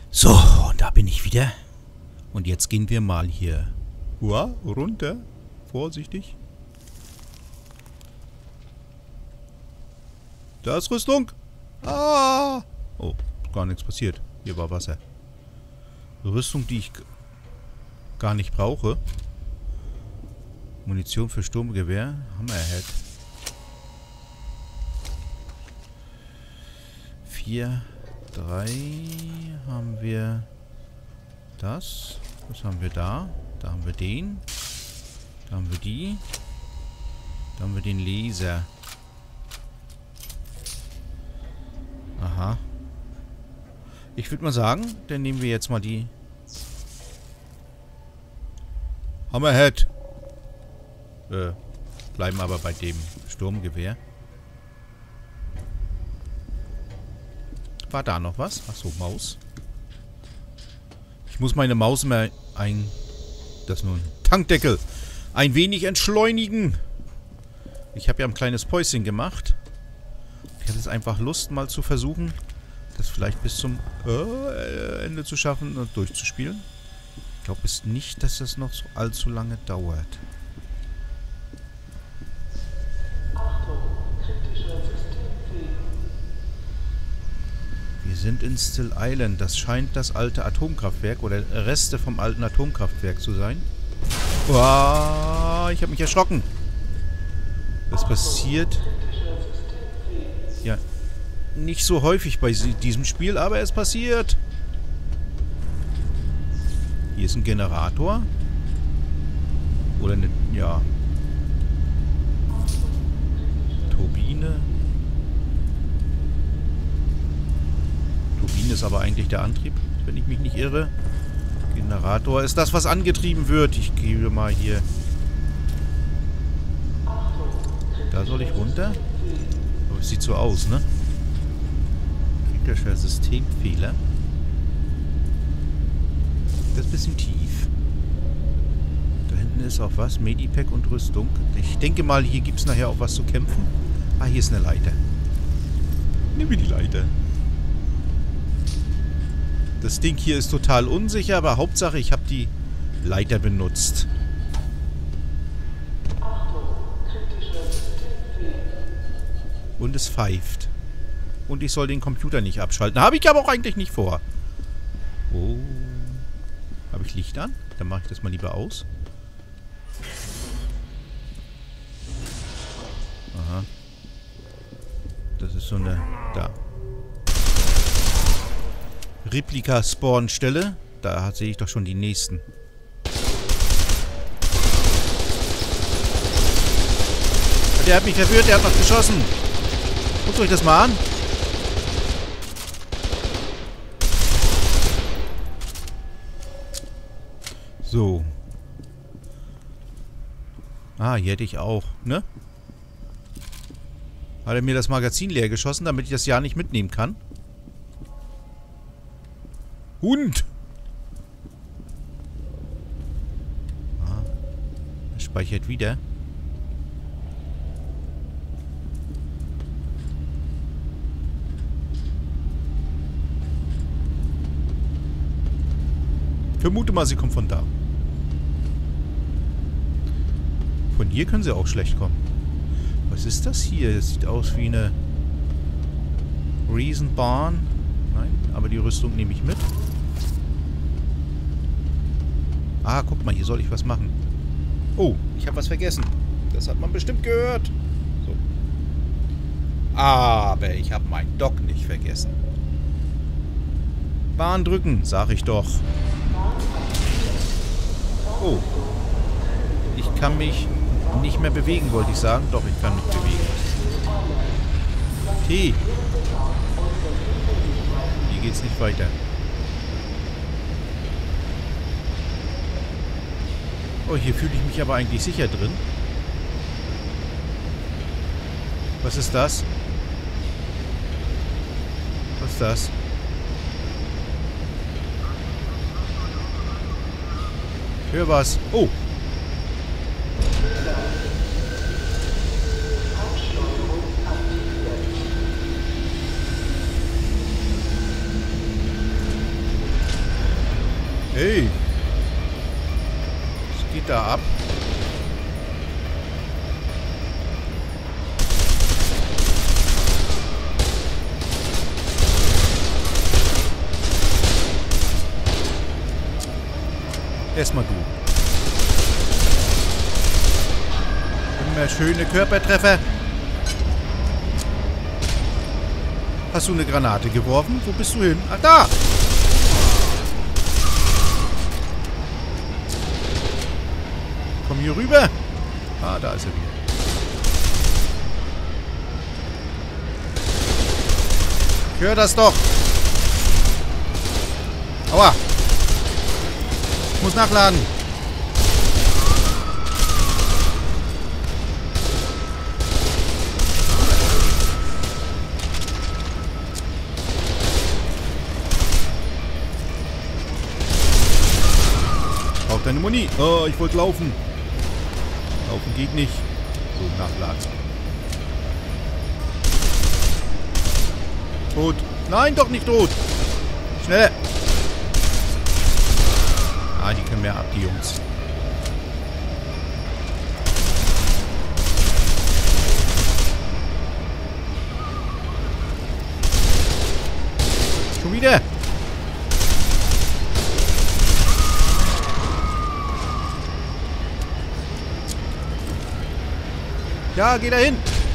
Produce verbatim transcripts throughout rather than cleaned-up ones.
So, und da bin ich wieder. Und jetzt gehen wir mal hier Uah, runter. Vorsichtig. Da ist Rüstung. Ah! Oh, gar nichts passiert. Hier war Wasser. Rüstung, die ich gar nicht brauche. Munition für Sturmgewehr. Hammerhead. Vier, drei haben wir das. Was haben wir da? Da haben wir den. Da haben wir die. Da haben wir den Laser. Aha. Ich würde mal sagen, dann nehmen wir jetzt mal die Hammerhead. Äh, bleiben aber bei dem Sturmgewehr. War da noch was? Achso, Maus. Ich muss meine Maus immer ein... Das ist nur ein Tankdeckel. Ein wenig entschleunigen. Ich habe ja ein kleines Päuschen gemacht. Ich hatte jetzt einfach Lust, mal zu versuchen, das vielleicht bis zum äh, Ende zu schaffen und durchzuspielen. Ich glaube es nicht, dass das noch so allzu lange dauert. Wir sind in Still Island. Das scheint das alte Atomkraftwerk oder Reste vom alten Atomkraftwerk zu sein. Uah, ich habe mich erschrocken. Das passiert ja nicht so häufig bei diesem Spiel, aber es passiert. Hier ist ein Generator. Oder eine, ja, Turbine. Turbine ist aber eigentlich der Antrieb, wenn ich mich nicht irre. Generator ist das, was angetrieben wird. Ich gebe mal hier... Da soll ich runter? Aber es sieht so aus, ne? Kritischer Systemfehler. Das ist ein bisschen tief. Da hinten ist auch was. Medipack und Rüstung. Ich denke mal, hier gibt es nachher auch was zu kämpfen. Ah, hier ist eine Leiter. Nehmen wir die Leiter. Das Ding hier ist total unsicher, aber Hauptsache, ich habe die Leiter benutzt. Und es pfeift. Und ich soll den Computer nicht abschalten. Habe ich aber auch eigentlich nicht vor. Oh. Habe ich Licht an? Dann mache ich das mal lieber aus. Aha. Das ist so eine... Da. Replika-Spawn-Stelle. Da sehe ich doch schon die nächsten. Der hat mich verwirrt, der hat noch geschossen. Guckt euch das mal an. So. Ah, hier hätte ich auch, ne? Hat er mir das Magazin leer geschossen, damit ich das ja nicht mitnehmen kann? Hund! Ah, er speichert wieder. Ich vermute mal, sie kommt von da. Von hier können sie auch schlecht kommen. Was ist das hier? Das sieht aus wie eine Riesenbahn. Nein, aber die Rüstung nehme ich mit. Ah, guck mal, hier soll ich was machen. Oh, ich habe was vergessen. Das hat man bestimmt gehört. So. Aber ich habe meinen Dock nicht vergessen. Bahn drücken, sag ich doch. Oh. Ich kann mich nicht mehr bewegen, wollte ich sagen. Doch, ich kann mich bewegen. T. Hier geht's nicht weiter. Oh, hier fühle ich mich aber eigentlich sicher drin. Was ist das? Was ist das? Ich höre was. Oh! Hey. Was geht da ab? Erstmal du. Immer schöne Körpertreffer. Hast du eine Granate geworfen? Wo bist du hin? Ah, da! Komm hier rüber. Ah, da ist er wieder. Ich höre das doch. Aua. Ich muss nachladen. Auch deine Muni. Oh, ich wollte laufen. Laufen geht nicht. So, nachladen. Tot. Nein, doch nicht tot. Schnell. Ah, die können mehr ab, die Jungs. Schon wieder. Ja, geh da hin.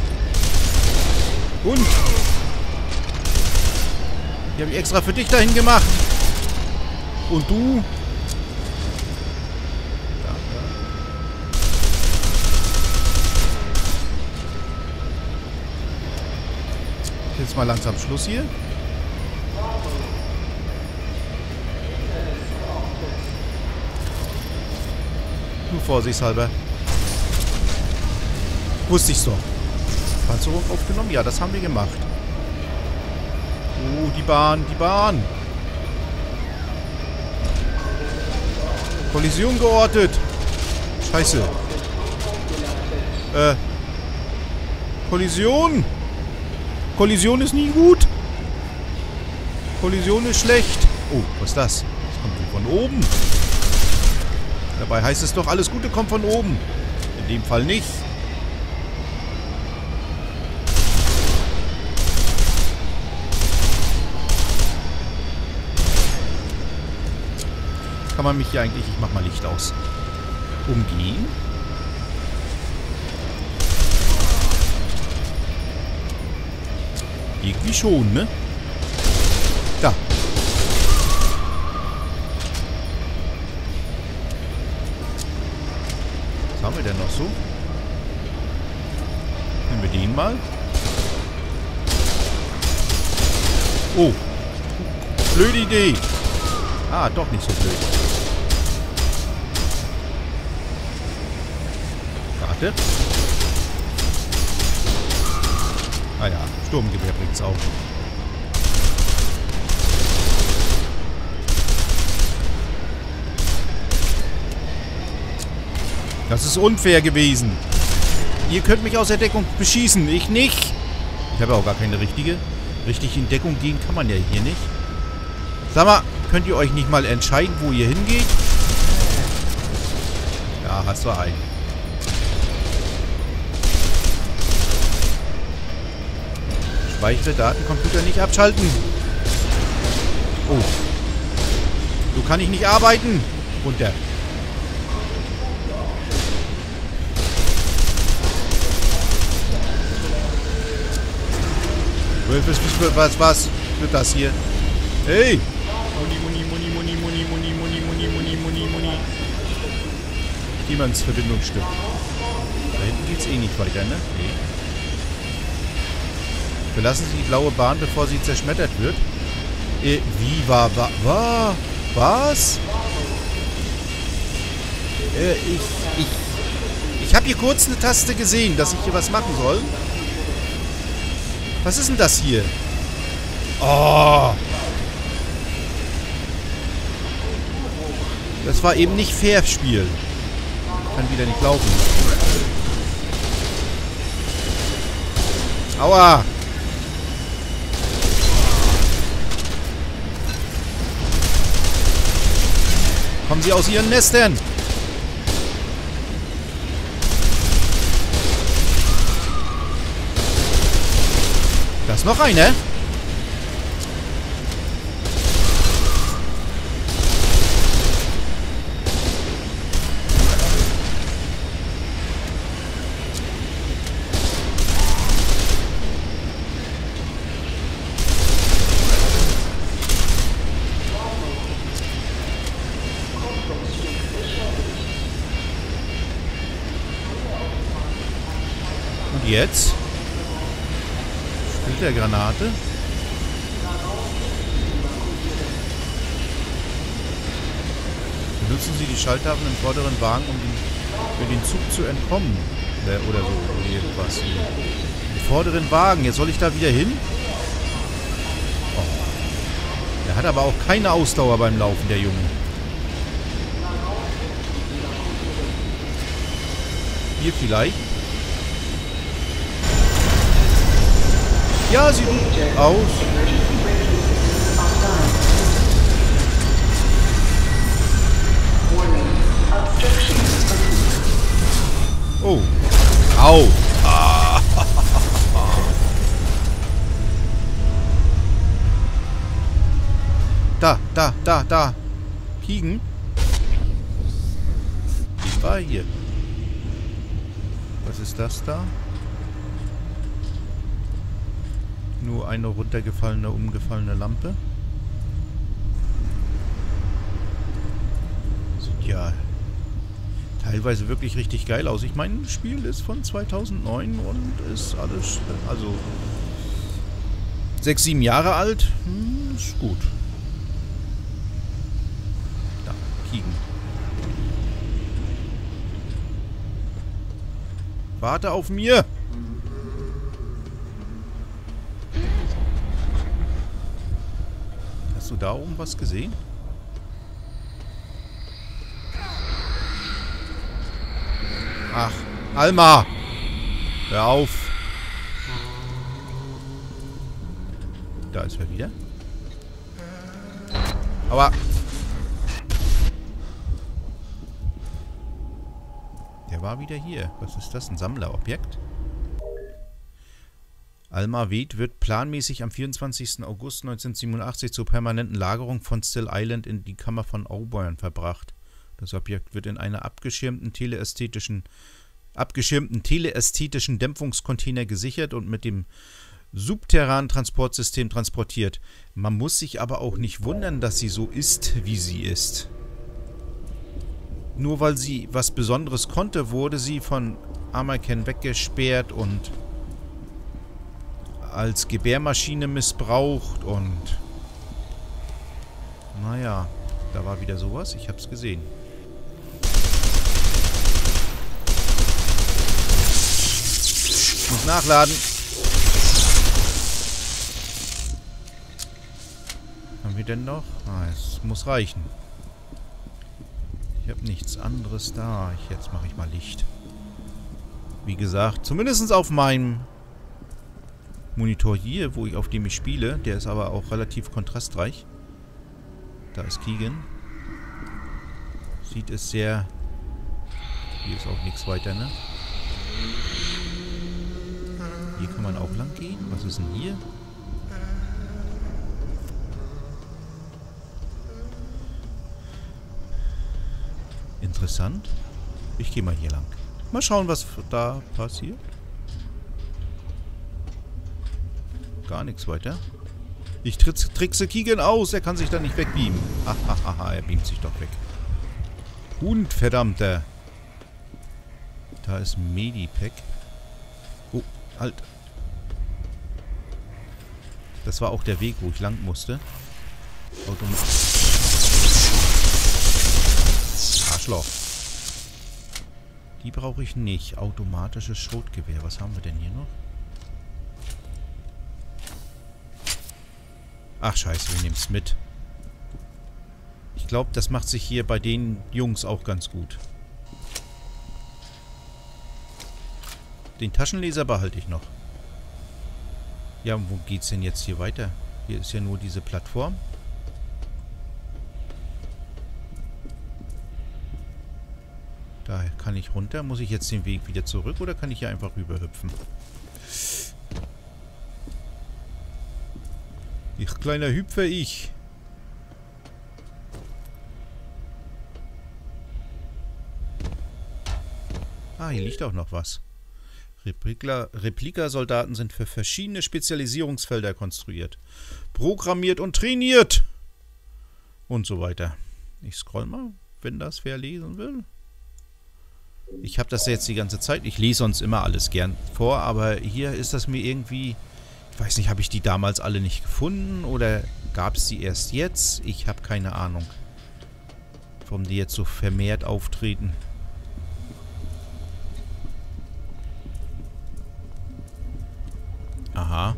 Und? Die habe ich extra für dich dahin gemacht. Und du? Da, da. Jetzt mal langsam Schluss hier. Nur vorsichtshalber. Wusste ich's doch. Panzerung aufgenommen? Ja, das haben wir gemacht. Oh, die Bahn, die Bahn. Kollision geortet. Scheiße. Äh. Kollision. Kollision ist nie gut. Kollision ist schlecht. Oh, was ist das? Das kommt von oben. Dabei heißt es doch, alles Gute kommt von oben. In dem Fall nicht. Kann man mich hier eigentlich, ich mach mal Licht aus, umgehen? Irgendwie schon, ne? Da. Was haben wir denn noch so? Nehmen wir den mal. Oh. Blöde Idee. Ah, doch nicht so blöd. Warte. Ah ja, Sturmgewehr bringt's auch. Das ist unfair gewesen. Ihr könnt mich aus der Deckung beschießen, ich nicht. Ich habe auch gar keine richtige. Richtig in Deckung gehen kann man ja hier nicht. Sag mal, könnt ihr euch nicht mal entscheiden, wo ihr hingeht? Ja, hast du einen. Speichere Datencomputer nicht abschalten. Oh. So kann ich nicht arbeiten. Runter. Was, was, was wird das hier? Hey! Muni, Muni, Muni, Muni, Muni, Muni, Muni, Muni, Muni, Muni, Muni. Niemandsverbindungsstück. Da hinten geht's eh nicht weiter, ne? Nee. Verlassen Sie die blaue Bahn, bevor sie zerschmettert wird. Äh, wie war, war, war, was? Äh, ich, ich, ich habe hier kurz eine Taste gesehen, dass ich hier was machen soll. Was ist denn das hier? Oh. Das war eben nicht fair Spiel. Ich kann wieder nicht laufen. Aua. Kommen sie aus ihren Nestern! Da ist noch einer. Und jetzt? Spielt der Granate? Benutzen Sie die Schalttafeln im vorderen Wagen, um den, für den Zug zu entkommen. Oder, oder so. Oder irgendwas. Im vorderen Wagen. Jetzt soll ich da wieder hin? Oh. Der hat aber auch keine Ausdauer beim Laufen, der Junge. Hier vielleicht? Ja, sieht gut aus. Oh. Au. Ah. Da, da, da, da. Kiegen. Ich war hier. Was ist das da? Nur eine runtergefallene, umgefallene Lampe. Sieht ja teilweise wirklich richtig geil aus. Ich meine, das Spiel ist von zweitausendneun und ist alles, also sechs, sieben Jahre alt. Hm, ist gut. Da, Kiegen. Warte auf mir! Hast du da oben was gesehen? Ach, Alma! Hör auf! Da ist er wieder. Aber... Der war wieder hier. Was ist das? Ein Sammlerobjekt? Alma Wade wird planmäßig am vierundzwanzigsten August neunzehnhundertsiebenundachtzig zur permanenten Lagerung von Still Island in die Kammer von Auburn verbracht. Das Objekt wird in einer abgeschirmten teleästhetischen, abgeschirmten teleästhetischen Dämpfungscontainer gesichert und mit dem Subterran-Transportsystem transportiert. Man muss sich aber auch nicht wundern, dass sie so ist, wie sie ist. Nur weil sie was Besonderes konnte, wurde sie von Amarken weggesperrt und als Gebärmaschine missbraucht und... Naja, da war wieder sowas. Ich hab's gesehen. Ich muss nachladen. Haben wir denn noch? Ah, es muss reichen. Ich habe nichts anderes da. Ich, jetzt mache ich mal Licht. Wie gesagt, zumindest auf meinem Monitor hier, wo ich, auf dem ich spiele. Der ist aber auch relativ kontrastreich. Da ist Keegan. Sieht es sehr... Hier ist auch nichts weiter, ne? Hier kann man auch lang gehen. Was ist denn hier? Interessant. Ich gehe mal hier lang. Mal schauen, was da passiert. Gar nichts weiter. Ich trickse Keegan aus. Er kann sich da nicht wegbeamen. Hahaha, er beamt sich doch weg. Hund, verdammter. Da ist Medipack. Oh, halt. Das war auch der Weg, wo ich lang musste. Automat Arschloch. Die brauche ich nicht. Automatisches Schrotgewehr. Was haben wir denn hier noch? Ach scheiße, wir nehmen es mit. Ich glaube, das macht sich hier bei den Jungs auch ganz gut. Den Taschenleser behalte ich noch. Ja, und wo geht's denn jetzt hier weiter? Hier ist ja nur diese Plattform. Da kann ich runter. Muss ich jetzt den Weg wieder zurück oder kann ich hier einfach rüberhüpfen? Ich kleiner Hüpfer, ich. Ah, hier liegt auch noch was. Replika, Replikasoldaten sind für verschiedene Spezialisierungsfelder konstruiert. Programmiert und trainiert. Und so weiter. Ich scroll mal, wenn das wer lesen will. Ich habe das jetzt die ganze Zeit. Ich lese sonst immer alles gern vor, aber hier ist das mir irgendwie... Ich weiß nicht, habe ich die damals alle nicht gefunden oder gab es die erst jetzt? Ich habe keine Ahnung, warum die jetzt so vermehrt auftreten. Aha.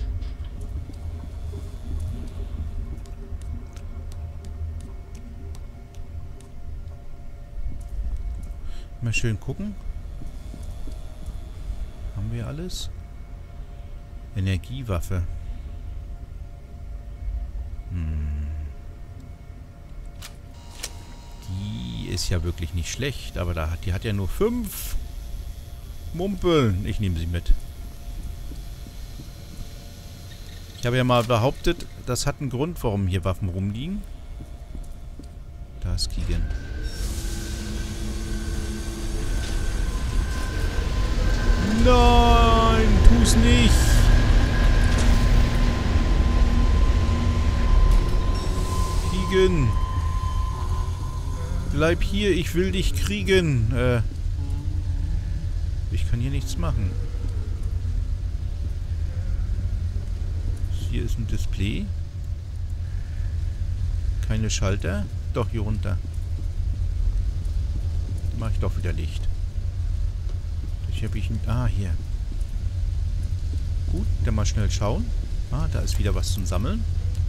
Mal schön gucken. Haben wir alles? Energiewaffe. Hm. Die ist ja wirklich nicht schlecht, aber da hat, die hat ja nur fünf Mumpeln. Ich nehme sie mit. Ich habe ja mal behauptet, das hat einen Grund, warum hier Waffen rumliegen. Da ist Keegan. Nein, tu's nicht. Keegan. Bleib hier, ich will dich kriegen. Äh, ich kann hier nichts machen. Hier ist ein Display. Keine Schalter. Doch, hier runter. Mache ich doch wieder Licht. Hier habe ich ein... Ah, hier. Gut, dann mal schnell schauen. Ah, da ist wieder was zum Sammeln.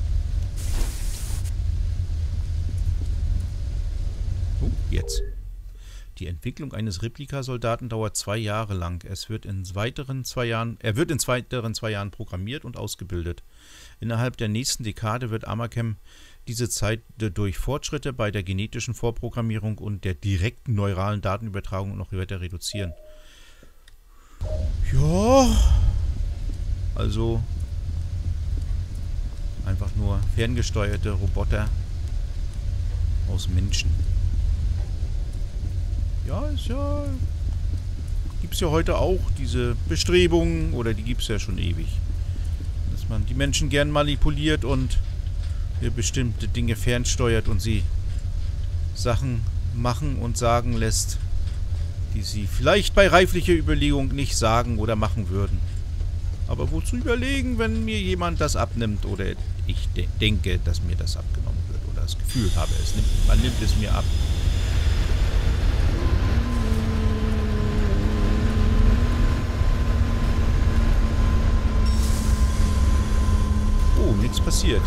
Oh, jetzt. Die Entwicklung eines Replikasoldaten dauert zwei Jahre lang. Es wird in weiteren zwei Jahren... Er wird in weiteren zwei Jahren programmiert und ausgebildet. Innerhalb der nächsten Dekade wird Amachem diese Zeit durch Fortschritte bei der genetischen Vorprogrammierung und der direkten neuralen Datenübertragung noch weiter reduzieren. Ja, also einfach nur ferngesteuerte Roboter aus Menschen. Ja, ist ja, gibt es ja heute auch diese Bestrebungen, oder die gibt es ja schon ewig, dass man die Menschen gern manipuliert und bestimmte Dinge fernsteuert und sie Sachen machen und sagen lässt, die sie vielleicht bei reiflicher Überlegung nicht sagen oder machen würden. Aber wozu überlegen, wenn mir jemand das abnimmt oder ich de denke, dass mir das abgenommen wird oder das Gefühl habe, es nimmt, man nimmt es mir ab. Oh, nichts passiert.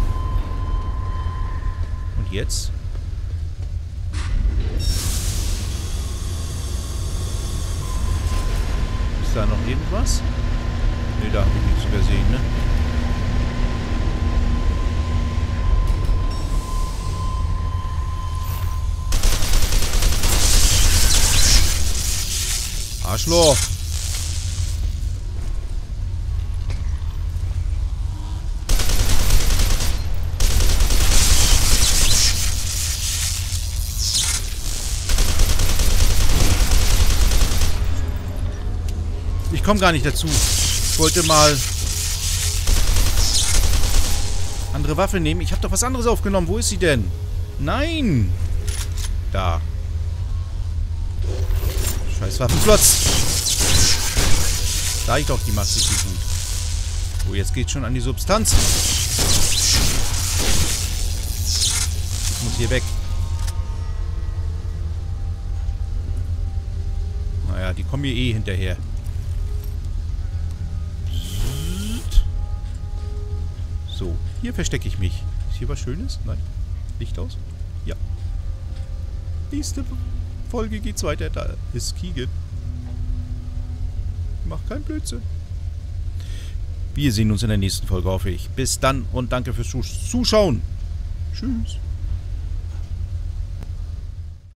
Und jetzt? Ist da noch irgendwas? Ne, da habe ich nichts übersehen, ne? Arschloch! Ich komme gar nicht dazu. Ich wollte mal andere Waffe nehmen. Ich habe doch was anderes aufgenommen. Wo ist sie denn? Nein! Da. Scheiß Waffenflotz. Da ich doch, die macht sich so gut. So, jetzt geht's schon an die Substanz. Ich muss hier weg. Naja, die kommen hier eh hinterher. So, hier verstecke ich mich. Ist hier was Schönes? Nein. Licht aus? Ja. Nächste Folge geht's weiter. Da ist Keegan. Mach keinen Blödsinn. Wir sehen uns in der nächsten Folge, hoffe ich. Bis dann und danke fürs Zuschauen. Tschüss.